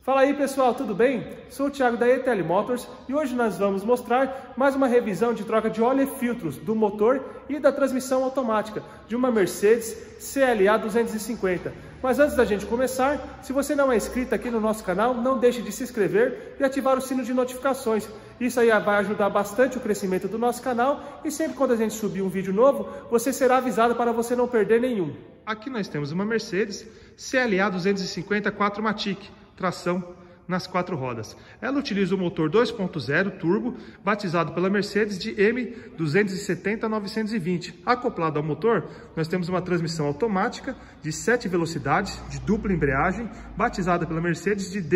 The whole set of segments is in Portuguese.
Fala aí pessoal, tudo bem? Sou o Thiago da ETL Motors e hoje nós vamos mostrar mais uma revisão de troca de óleo e filtros do motor e da transmissão automática de uma Mercedes CLA 250. Mas antes da gente começar, se você não é inscrito aqui no nosso canal, não deixe de se inscrever e ativar o sino de notificações. Isso aí vai ajudar bastante o crescimento do nosso canal e sempre quando a gente subir um vídeo novo, você será avisado para você não perder nenhum. Aqui nós temos uma Mercedes CLA 250 4MATIC. Tração nas 4 rodas. Ela utiliza o motor 2.0 turbo, batizado pela Mercedes de M270-920. Acoplado ao motor, nós temos uma transmissão automática de 7 velocidades, de dupla embreagem, batizada pela Mercedes de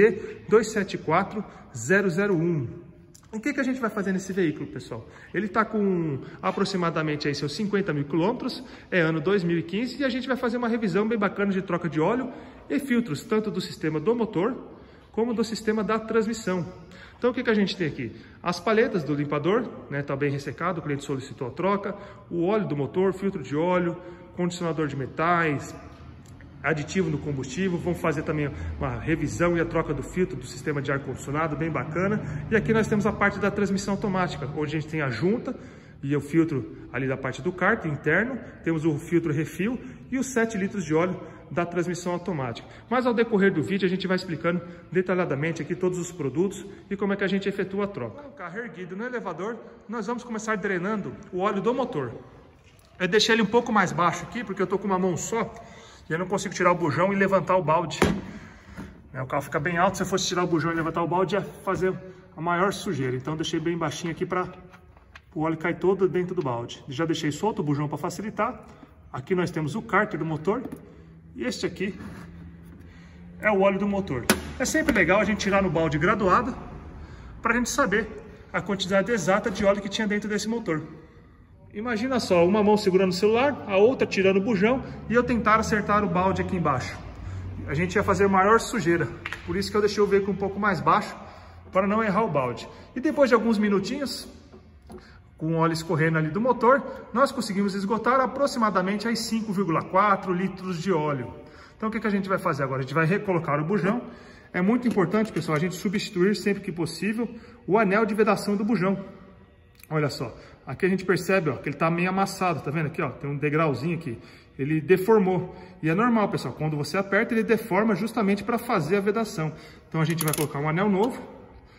D274001. O que a gente vai fazer nesse veículo, pessoal? Ele está com aproximadamente aí seus 50 mil quilômetros, é ano 2015, e a gente vai fazer uma revisão bem bacana de troca de óleo e filtros, tanto do sistema do motor, como do sistema da transmissão. Então o que a gente tem aqui? As palhetas do limpador, né, tá bem ressecado, o cliente solicitou a troca, o óleo do motor, filtro de óleo, condicionador de metais, aditivo no combustível. Vamos fazer também uma revisão e a troca do filtro do sistema de ar-condicionado, bem bacana. E aqui nós temos a parte da transmissão automática, onde a gente tem a junta e o filtro ali da parte do cárter interno, temos o filtro refil e os 7 litros de óleo da transmissão automática. Mas ao decorrer do vídeo a gente vai explicando detalhadamente aqui todos os produtos e como é que a gente efetua a troca. Com o carro erguido no elevador, nós vamos começar drenando o óleo do motor. Eu deixei ele um pouco mais baixo aqui, porque eu estou com uma mão só e eu não consigo tirar o bujão e levantar o balde. O carro fica bem alto, se eu fosse tirar o bujão e levantar o balde ia fazer a maior sujeira. Então eu deixei bem baixinho aqui para o óleo cair todo dentro do balde. Já deixei solto o bujão para facilitar. Aqui nós temos o cárter do motor. E este aqui é o óleo do motor. É sempre legal a gente tirar no balde graduado para a gente saber a quantidade exata de óleo que tinha dentro desse motor. Imagina só, uma mão segurando o celular, a outra tirando o bujão e eu tentar acertar o balde aqui embaixo. A gente ia fazer maior sujeira, por isso que eu deixei o veículo um pouco mais baixo para não errar o balde. E depois de alguns minutinhos, com o óleo escorrendo ali do motor, nós conseguimos esgotar aproximadamente aí 5,4 litros de óleo. Então o que a gente vai fazer agora? A gente vai recolocar o bujão. É muito importante, pessoal, a gente substituir sempre que possível o anel de vedação do bujão. Olha só, aqui a gente percebe ó, que ele está meio amassado, tá vendo aqui? Ó, tem um degrauzinho aqui, ele deformou. E é normal, pessoal, quando você aperta ele deforma justamente para fazer a vedação. Então a gente vai colocar um anel novo.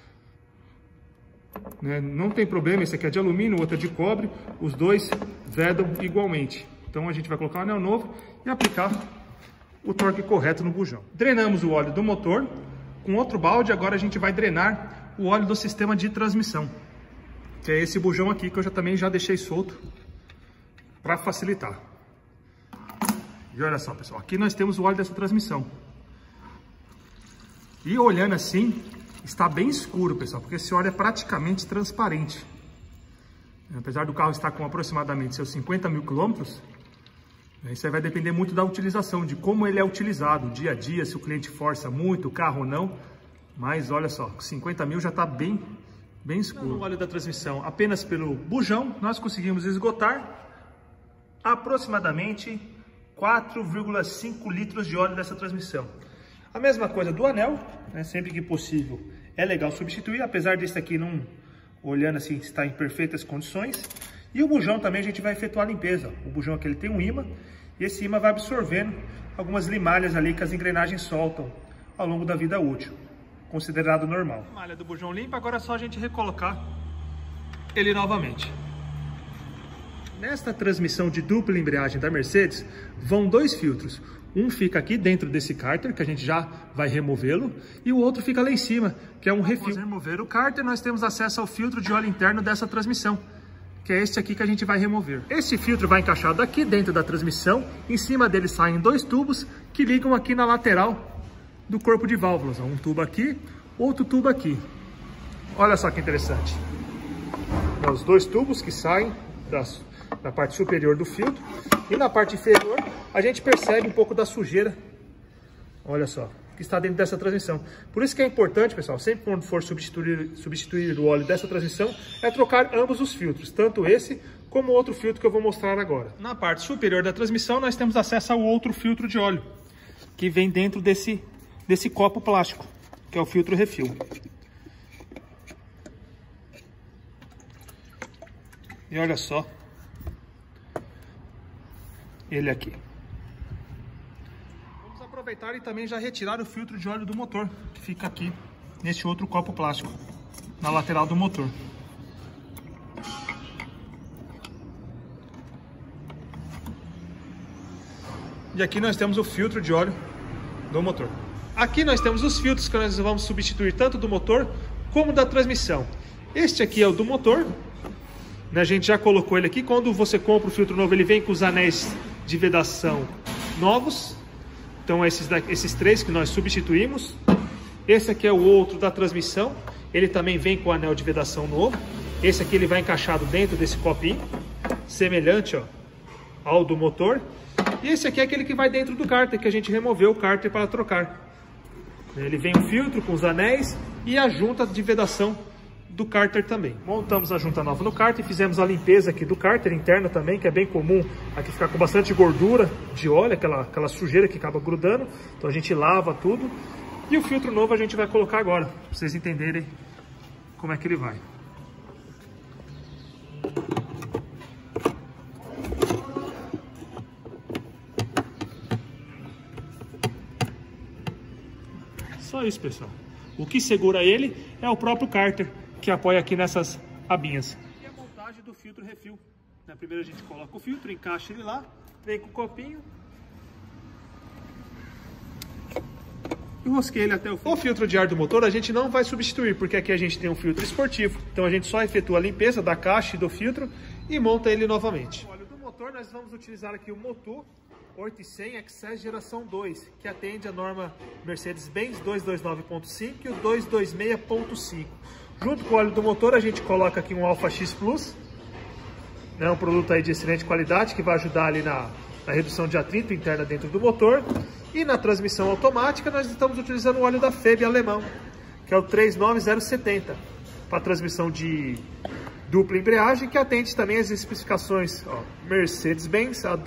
Não tem problema, esse aqui é de alumínio, o outro é de cobre, os dois vedam igualmente. Então a gente vai colocar um anel novo e aplicar o torque correto no bujão. Drenamos o óleo do motor, com outro balde agora a gente vai drenar o óleo do sistema de transmissão, que é esse bujão aqui que eu também já deixei solto para facilitar. E olha só pessoal, aqui nós temos o óleo dessa transmissão. E olhando assim, está bem escuro, pessoal, porque esse óleo é praticamente transparente. Apesar do carro estar com aproximadamente seus 50 mil quilômetros, isso aí vai depender muito da utilização, de como ele é utilizado, dia a dia, se o cliente força muito o carro ou não. Mas olha só, 50 mil já está bem escuro. No óleo da transmissão, apenas pelo bujão, nós conseguimos esgotar aproximadamente 4,5 litros de óleo dessa transmissão. A mesma coisa do anel, sempre que possível é legal substituir, apesar desse aqui não, olhando assim, está em perfeitas condições. E o bujão também a gente vai efetuar a limpeza. O bujão aqui ele tem um ímã, e esse ímã vai absorvendo algumas limalhas ali que as engrenagens soltam ao longo da vida útil, considerado normal. A malha do bujão limpa, agora é só a gente recolocar ele novamente. Nesta transmissão de dupla embreagem da Mercedes, vão 2 filtros. Um fica aqui dentro desse cárter, que a gente já vai removê-lo, e o outro fica lá em cima, que é um refil. Após remover o cárter, nós temos acesso ao filtro de óleo interno dessa transmissão, que é este aqui que a gente vai remover. Esse filtro vai encaixado aqui dentro da transmissão, em cima dele saem 2 tubos que ligam aqui na lateral do corpo de válvulas. Um tubo aqui, outro tubo aqui. Olha só que interessante. Os 2 tubos que saem da parte superior do filtro, e na parte inferior a gente percebe um pouco da sujeira, olha só, que está dentro dessa transmissão. Por isso que é importante, pessoal, sempre quando for substituir o óleo dessa transmissão, é trocar ambos os filtros, tanto esse como o outro filtro que eu vou mostrar agora. Na parte superior da transmissão nós temos acesso ao outro filtro de óleo, que vem dentro desse copo plástico, que é o filtro refil. E olha só ele aqui. Vamos aproveitar e também já retirar o filtro de óleo do motor, que fica aqui neste outro copo plástico, na lateral do motor. E aqui nós temos o filtro de óleo do motor. Aqui nós temos os filtros que nós vamos substituir tanto do motor como da transmissão. Este aqui é o do motor, né? A gente já colocou ele aqui. Quando você compra o filtro novo, ele vem com os anéis de vedação novos. Então esses três que nós substituímos. Esse aqui é o outro da transmissão. Ele também vem com o anel de vedação novo. Esse aqui ele vai encaixado dentro desse copinho, semelhante, ó, ao do motor. E esse aqui é aquele que vai dentro do cárter, que a gente removeu o cárter para trocar. Ele vem um filtro com os anéis e a junta de vedação do cárter também. Montamos a junta nova no cárter e fizemos a limpeza aqui do cárter interno também, que é bem comum aqui ficar com bastante gordura de óleo, aquela sujeira que acaba grudando. Então a gente lava tudo. E o filtro novo a gente vai colocar agora, para vocês entenderem como é que ele vai. Só isso, pessoal. O que segura ele é o próprio cárter, que apoia aqui nessas abinhas. E a montagem do filtro refil. Primeiro a gente coloca o filtro, encaixa ele lá, vem com o copinho e rosqueia ele até o fim. O filtro de ar do motor a gente não vai substituir, porque aqui a gente tem um filtro esportivo. Então a gente só efetua a limpeza da caixa e do filtro e monta ele novamente. O óleo do motor nós vamos utilizar aqui o Motu 800 XS geração 2, que atende a norma Mercedes-Benz 229.5 e o 226.5. Junto com o óleo do motor a gente coloca aqui um Alpha X Plus, né, um produto aí de excelente qualidade que vai ajudar ali na redução de atrito interna dentro do motor. E na transmissão automática nós estamos utilizando o óleo da FEB alemão, que é o 39070, para transmissão de dupla embreagem, que atende também as especificações Mercedes-Benz a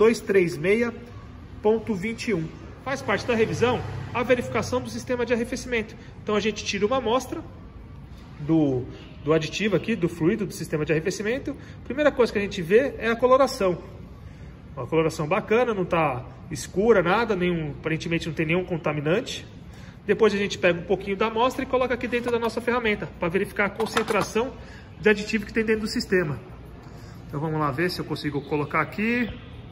236.21. Faz parte da revisão a verificação do sistema de arrefecimento. Então a gente tira uma amostra do aditivo aqui, do fluido do sistema de arrefecimento. Primeira coisa que a gente vê é a coloração. Uma coloração bacana, não está escura, nada, aparentemente não tem nenhum contaminante. Depois a gente pega um pouquinho da amostra e coloca aqui dentro da nossa ferramenta, para verificar a concentração de aditivo que tem dentro do sistema. Então vamos lá ver se eu consigo colocar aqui.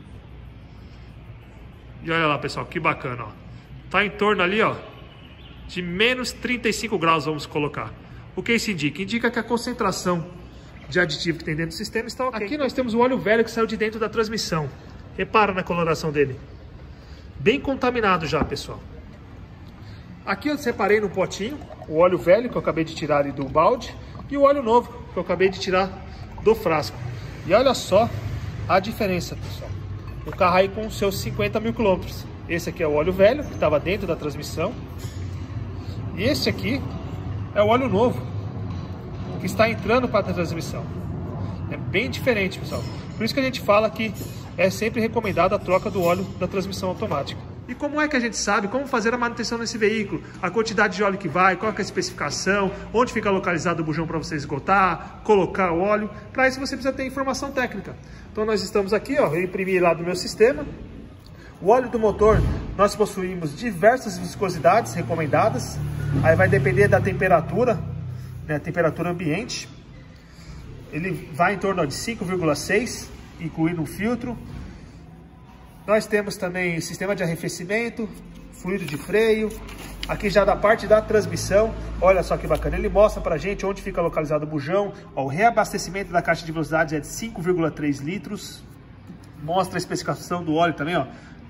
E olha lá, pessoal, que bacana, ó. Tá em torno ali, ó, de menos 35 graus, vamos colocar. O que isso indica? Indica que a concentração de aditivo que tem dentro do sistema está ok. Aqui nós temos o óleo velho que saiu de dentro da transmissão. Repara na coloração dele. Bem contaminado já, pessoal. Aqui eu separei no potinho o óleo velho que eu acabei de tirar ali do balde e o óleo novo que eu acabei de tirar do frasco. E olha só a diferença, pessoal. O carro aí com seus 50 mil quilômetros. Esse aqui é o óleo velho que estava dentro da transmissão. E esse aqui é o óleo novo que está entrando para a transmissão. É bem diferente, pessoal. Por isso que a gente fala que é sempre recomendada a troca do óleo da transmissão automática. E como é que a gente sabe como fazer a manutenção nesse veículo? A quantidade de óleo que vai, qual é a especificação, onde fica localizado o bujão para você esgotar, colocar o óleo. Para isso você precisa ter informação técnica. Então nós estamos aqui, ó, eu imprimi lá do meu sistema. O óleo do motor, nós possuímos diversas viscosidades recomendadas. Aí vai depender da temperatura, né, a temperatura ambiente. Ele vai em torno de 5,6, incluindo o filtro. Nós temos também sistema de arrefecimento, fluido de freio. Aqui já da parte da transmissão, olha só que bacana. Ele mostra pra gente onde fica localizado o bujão. Ó, o reabastecimento da caixa de velocidades é de 5,3 litros. Mostra a especificação do óleo também, ó,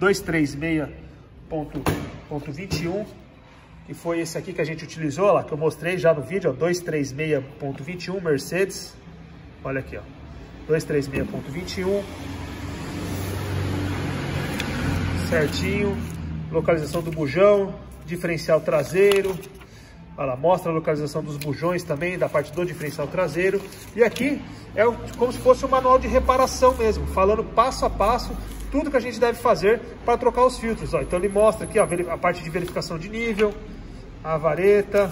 236.21. Que foi esse aqui que a gente utilizou, lá, que eu mostrei já no vídeo, ó, 236.21 Mercedes. Olha aqui, ó, 236.21. Certinho, localização do bujão, diferencial traseiro, olha lá, mostra a localização dos bujões também, da parte do diferencial traseiro. E aqui é como se fosse um manual de reparação mesmo, falando passo a passo, tudo que a gente deve fazer para trocar os filtros. Ó. Então ele mostra aqui, ó, a parte de verificação de nível, a vareta.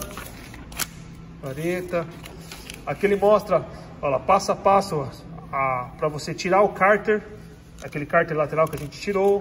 Aqui ele mostra, olha lá, passo a passo para você tirar o cárter, aquele cárter lateral que a gente tirou,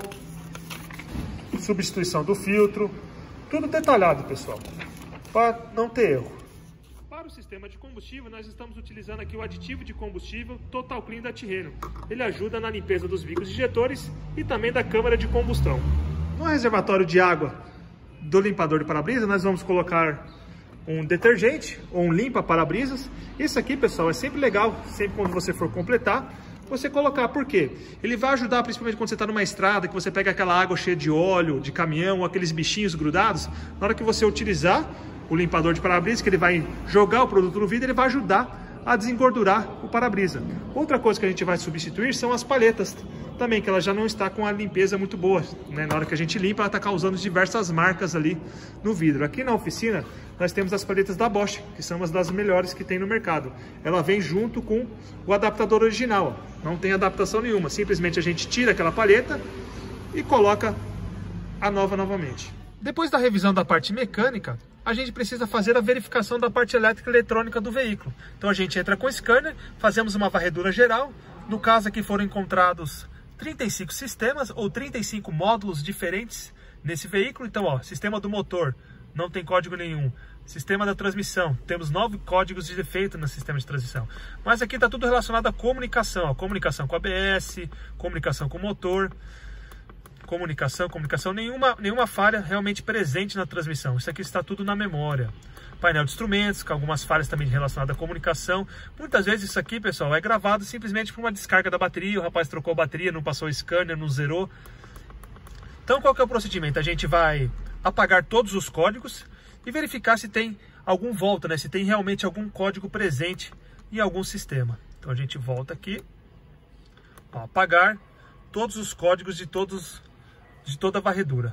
substituição do filtro, tudo detalhado, pessoal, para não ter erro. Para o sistema de combustível, nós estamos utilizando aqui o aditivo de combustível Total Clean da Tirreno. Ele ajuda na limpeza dos bicos injetores e também da câmara de combustão. No reservatório de água do limpador de para-brisa, nós vamos colocar um detergente ou um limpa-para-brisas. Isso aqui, pessoal, é sempre legal, sempre quando você for completar, você colocar. Por quê? Ele vai ajudar, principalmente quando você está numa estrada, que você pega aquela água cheia de óleo, de caminhão, ou aqueles bichinhos grudados. Na hora que você utilizar o limpador de para-brisa, que ele vai jogar o produto no vidro, ele vai ajudar a desengordurar o para-brisa. Outra coisa que a gente vai substituir são as palhetas também, que ela já não está com a limpeza muito boa, né? Na hora que a gente limpa, ela está causando diversas marcas ali no vidro. Aqui na oficina, nós temos as palhetas da Bosch, que são uma das melhores que tem no mercado. Ela vem junto com o adaptador original, não tem adaptação nenhuma. Simplesmente a gente tira aquela palheta e coloca a nova novamente. Depois da revisão da parte mecânica, a gente precisa fazer a verificação da parte elétrica e eletrônica do veículo. Então a gente entra com o scanner, fazemos uma varredura geral. No caso aqui foram encontrados 35 sistemas ou 35 módulos diferentes nesse veículo. Então, ó, sistema do motor, não tem código nenhum. Sistema da transmissão, temos 9 códigos de defeito no sistema de transmissão. Mas aqui está tudo relacionado à comunicação. Ó, comunicação com ABS, comunicação com o motor, comunicação, nenhuma falha realmente presente na transmissão. Isso aqui está tudo na memória. Painel de instrumentos, com algumas falhas também relacionadas à comunicação. Muitas vezes isso aqui, pessoal, é gravado simplesmente por uma descarga da bateria. O rapaz trocou a bateria, não passou o scanner, não zerou. Então qual que é o procedimento? A gente vai apagar todos os códigos e verificar se tem algum volta, né? Se tem realmente algum código presente em algum sistema. Então a gente volta aqui, ó, apagar todos os códigos de toda a varredura.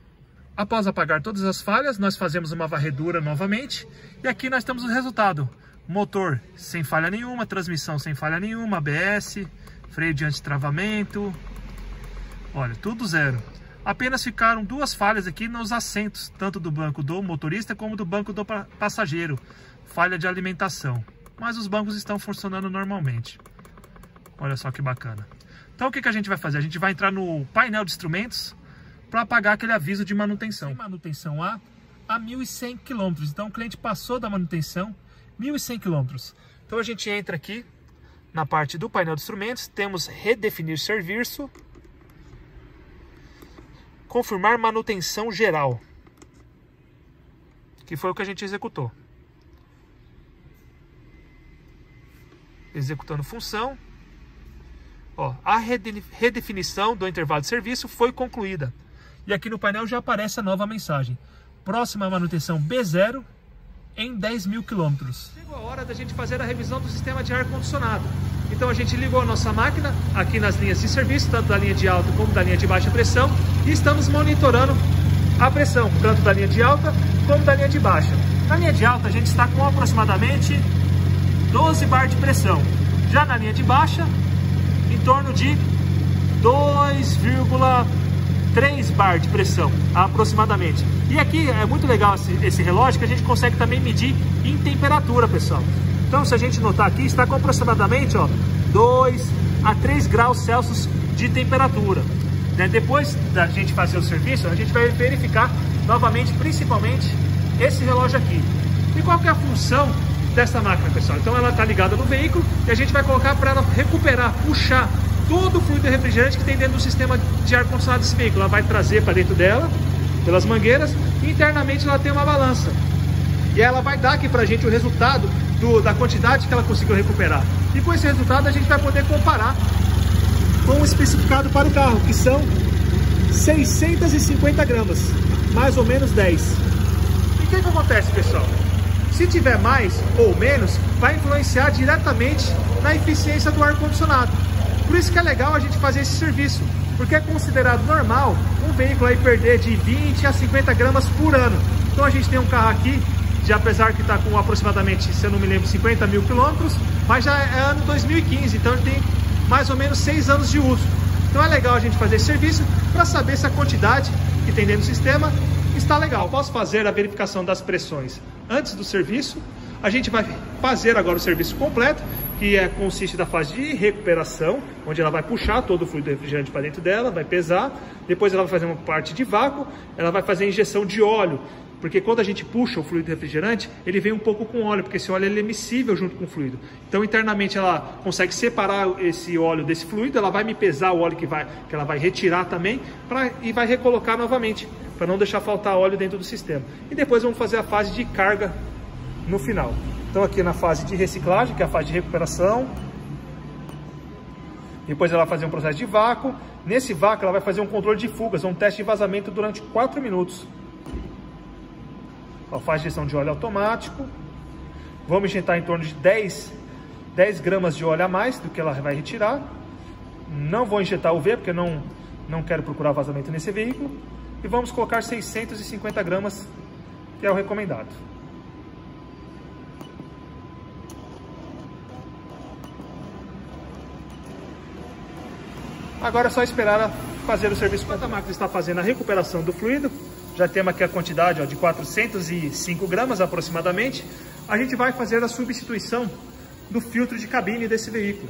Após apagar todas as falhas, nós fazemos uma varredura novamente e aqui nós temos o resultado. Motor sem falha nenhuma, transmissão sem falha nenhuma, ABS, freio de antitravamento, olha, tudo zero. Apenas ficaram 2 falhas aqui nos assentos, tanto do banco do motorista como do banco do passageiro, falha de alimentação. Mas os bancos estão funcionando normalmente. Olha só que bacana. Então o que a gente vai fazer? A gente vai entrar no painel de instrumentos para apagar aquele aviso de manutenção. Tem manutenção a 1.100 km. Então o cliente passou da manutenção 1.100 km. Então a gente entra aqui na parte do painel de instrumentos, temos redefinir serviço, confirmar manutenção geral, que foi o que a gente executou. Executando função. Ó, a redefinição do intervalo de serviço foi concluída. E aqui no painel já aparece a nova mensagem. Próxima manutenção B0 em 10.000 km. Chegou a hora da gente fazer a revisão do sistema de ar-condicionado. Então a gente ligou a nossa máquina aqui nas linhas de serviço, tanto da linha de alta como da linha de baixa pressão. E estamos monitorando a pressão, tanto da linha de alta como da linha de baixa. Na linha de alta a gente está com aproximadamente 12 bar de pressão. Já na linha de baixa, em torno de 2,3 bar de pressão, aproximadamente. E aqui é muito legal esse relógio, que a gente consegue também medir em temperatura, pessoal. Então, se a gente notar aqui, está com aproximadamente 2 a 3 graus Celsius de temperatura. Né? Depois da gente fazer o serviço, a gente vai verificar novamente, principalmente, esse relógio aqui. E qual que é a função dessa máquina, pessoal? Então ela está ligada no veículo e a gente vai colocar para ela recuperar, puxar todo o fluido refrigerante que tem dentro do sistema de ar-condicionado desse veículo. Ela vai trazer para dentro dela, pelas mangueiras, e internamente ela tem uma balança. E ela vai dar aqui para a gente o resultado da quantidade que ela conseguiu recuperar. E com esse resultado a gente vai poder comparar com o especificado para o carro, que são 650 gramas, mais ou menos 10. E o que acontece, pessoal? Se tiver mais ou menos, vai influenciar diretamente na eficiência do ar-condicionado. Por isso que é legal a gente fazer esse serviço, porque é considerado normal um veículo aí perder de 20 a 50 gramas por ano. Então a gente tem um carro aqui, apesar que está com aproximadamente, se eu não me lembro, 50.000 quilômetros, mas já é ano 2015, então ele tem mais ou menos 6 anos de uso. Então é legal a gente fazer esse serviço para saber se a quantidade que tem dentro do sistema está legal. Após fazer a verificação das pressões antes do serviço, a gente vai fazer agora o serviço completo, que consiste da fase de recuperação, onde ela vai puxar todo o fluido refrigerante para dentro dela, vai pesar, depois ela vai fazer uma parte de vácuo, ela vai fazer a injeção de óleo, porque quando a gente puxa o fluido refrigerante, ele vem um pouco com óleo, porque esse óleo ele é miscível junto com o fluido. Então internamente ela consegue separar esse óleo desse fluido, ela vai me pesar o óleo que ela vai retirar também, e vai recolocar novamente, para não deixar faltar óleo dentro do sistema. E depois vamos fazer a fase de carga no final. Então aqui na fase de reciclagem, que é a fase de recuperação. Depois ela vai fazer um processo de vácuo. Nesse vácuo ela vai fazer um controle de fugas, um teste de vazamento durante 4 minutos. Ela faz gestão de óleo automático. Vamos injetar em torno de 10 gramas de óleo a mais do que ela vai retirar. Não vou injetar UV, porque não quero procurar vazamento nesse veículo. E vamos colocar 650 gramas, que é o recomendado. Agora é só esperar a fazer o serviço. Enquanto a máquina está fazendo a recuperação do fluido, já temos aqui a quantidade de 405 gramas aproximadamente, a gente vai fazer a substituição do filtro de cabine desse veículo.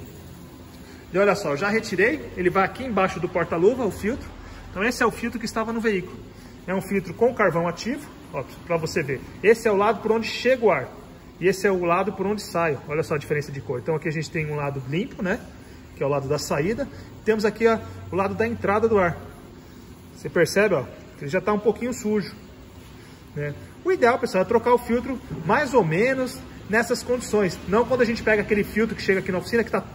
E olha só, eu já retirei, ele vai aqui embaixo do porta-luva, o filtro. Então esse é o filtro que estava no veículo. É um filtro com carvão ativo, para você ver. Esse é o lado por onde chega o ar. E esse é o lado por onde sai. Olha só a diferença de cor. Então aqui a gente tem um lado limpo, né? Que é o lado da saída. Temos aqui o lado da entrada do ar. Você percebe, ó, que ele já está um pouquinho sujo, né? O ideal, pessoal, é trocar o filtro mais ou menos nessas condições. Não quando a gente pega aquele filtro que chega aqui na oficina que está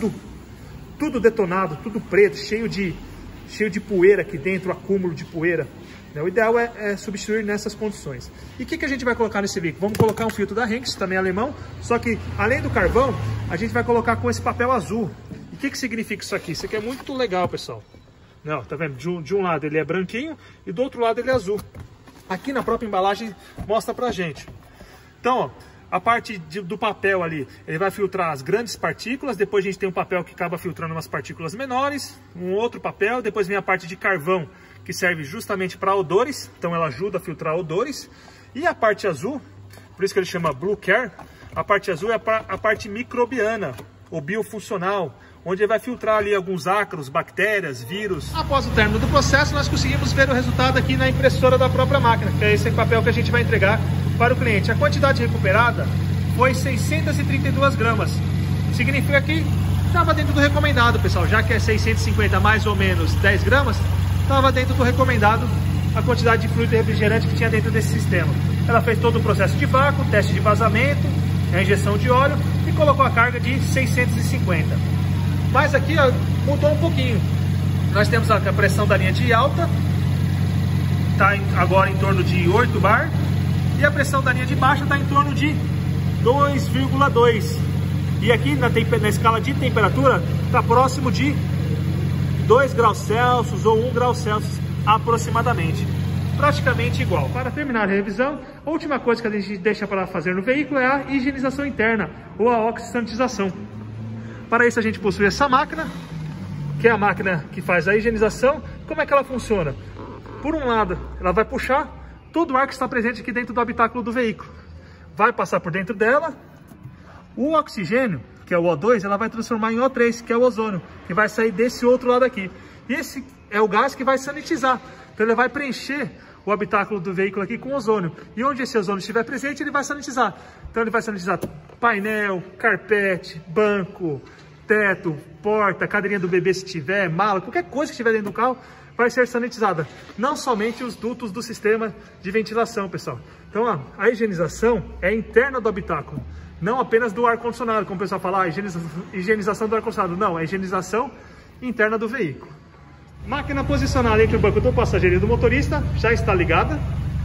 tudo detonado, tudo preto, cheio de poeira aqui dentro, acúmulo de poeira. O ideal é substituir nessas condições. E o que a gente vai colocar nesse veículo? Vamos colocar um filtro da Henkel, também alemão, só que além do carvão, a gente vai colocar com esse papel azul. E o que significa isso aqui? Isso aqui é muito legal, pessoal. Não, tá vendo? De um lado ele é branquinho e do outro lado ele é azul. Aqui na própria embalagem mostra pra gente. Então, ó, a parte do papel ali, ele vai filtrar as grandes partículas, depois a gente tem um papel que acaba filtrando umas partículas menores, um outro papel, depois vem a parte de carvão, que serve justamente para odores, então ela ajuda a filtrar odores, e a parte azul, por isso que ele chama Blue Care, a parte azul é a parte microbiana, ou biofuncional, onde ele vai filtrar ali alguns ácaros, bactérias, vírus. Após o término do processo, nós conseguimos ver o resultado aqui na impressora da própria máquina, que é esse papel que a gente vai entregar para o cliente. A quantidade recuperada foi 632 gramas. Significa que estava dentro do recomendado, pessoal. Já que é 650 mais ou menos 10 gramas, estava dentro do recomendado a quantidade de fluido refrigerante que tinha dentro desse sistema. Ela fez todo o processo de vácuo, teste de vazamento, a injeção de óleo e colocou a carga de 650. Mas aqui ó, mudou um pouquinho. Nós temos a pressão da linha de alta, está agora em torno de 8 bar, e a pressão da linha de baixa está em torno de 2,2. E aqui na escala de temperatura está próximo de 2 graus Celsius ou 1 grau Celsius aproximadamente. Praticamente igual. Para terminar a revisão, a última coisa que a gente deixa para fazer no veículo é a higienização interna ou a oxisanitização. Para isso a gente possui essa máquina, que é a máquina que faz a higienização. Como é que ela funciona? Por um lado, ela vai puxar todo o ar que está presente aqui dentro do habitáculo do veículo. Vai passar por dentro dela. O oxigênio, que é o O2, ela vai transformar em O3, que é o ozônio, que vai sair desse outro lado aqui. E esse é o gás que vai sanitizar. Então ele vai preencher o habitáculo do veículo aqui com ozônio. E onde esse ozônio estiver presente, ele vai sanitizar. Então ele vai sanitizar painel, carpete, banco, teto, porta, cadeirinha do bebê se tiver, mala, qualquer coisa que estiver dentro do carro vai ser sanitizada. Não somente os dutos do sistema de ventilação, pessoal. Então ó, a higienização é interna do habitáculo, não apenas do ar-condicionado, como o pessoal fala, higienização do ar-condicionado. Não, é higienização interna do veículo. Máquina posicionada entre o banco do passageiro e do motorista já está ligada.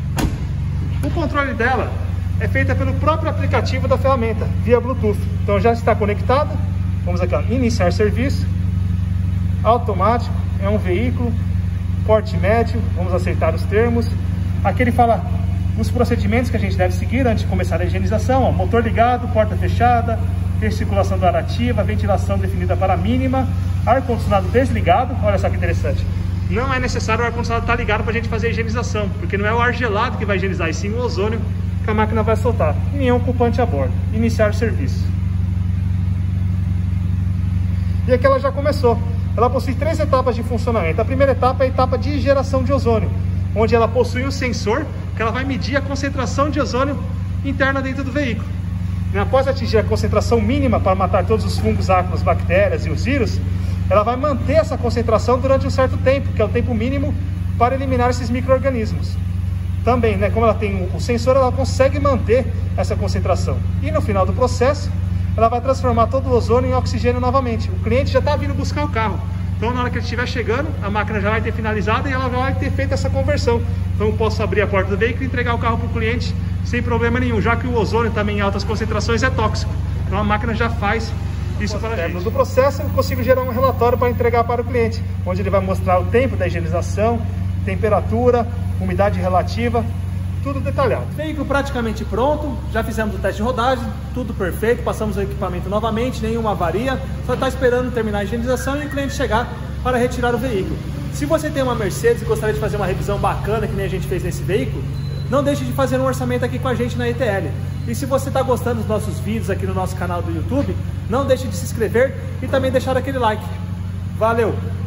O controle dela é feito pelo próprio aplicativo da ferramenta, via Bluetooth. Então já está conectada. Vamos aqui, ó, iniciar serviço. Automático, é um veículo, porte médio, vamos aceitar os termos. Aqui ele fala os procedimentos que a gente deve seguir antes de começar a higienização. Ó, motor ligado, porta fechada, recirculação do ar ativa, ventilação definida para mínima, ar-condicionado desligado, olha só que interessante. não é necessário o ar-condicionado estar ligado para a gente fazer a higienização, porque não é o ar gelado que vai higienizar, e sim o ozônio que a máquina vai soltar. Nenhum ocupante a bordo. Iniciar o serviço. E aqui ela já começou. Ela possui 3 etapas de funcionamento. A primeira etapa é a etapa de geração de ozônio, onde ela possui um sensor que ela vai medir a concentração de ozônio interna dentro do veículo. E após atingir a concentração mínima para matar todos os fungos, ácaros, bactérias e os vírus, ela vai manter essa concentração durante um certo tempo, que é o tempo mínimo para eliminar esses micro-organismos. Também, né, como ela tem o sensor, ela consegue manter essa concentração. E no final do processo, ela vai transformar todo o ozônio em oxigênio novamente. O cliente já está vindo buscar o carro. Então, na hora que ele estiver chegando, a máquina já vai ter finalizado e ela vai ter feito essa conversão. Então, eu posso abrir a porta do veículo e entregar o carro para o cliente sem problema nenhum, já que o ozônio também em altas concentrações é tóxico. Então, a máquina já faz isso para a gente. No término do processo, eu consigo gerar um relatório para entregar para o cliente, onde ele vai mostrar o tempo da higienização, temperatura, umidade relativa, tudo detalhado. Veículo praticamente pronto, já fizemos o teste de rodagem, tudo perfeito, passamos o equipamento novamente, nenhuma avaria, só está esperando terminar a higienização e o cliente chegar para retirar o veículo. Se você tem uma Mercedes e gostaria de fazer uma revisão bacana que nem a gente fez nesse veículo, não deixe de fazer um orçamento aqui com a gente na ETL. E se você está gostando dos nossos vídeos aqui no nosso canal do YouTube, não deixe de se inscrever e também deixar aquele like. Valeu!